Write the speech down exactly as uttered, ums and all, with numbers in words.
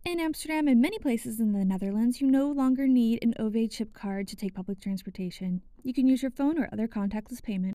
In Amsterdam and many places in the Netherlands, you no longer need an O V A chip card to take public transportation. You can use your phone or other contactless payment.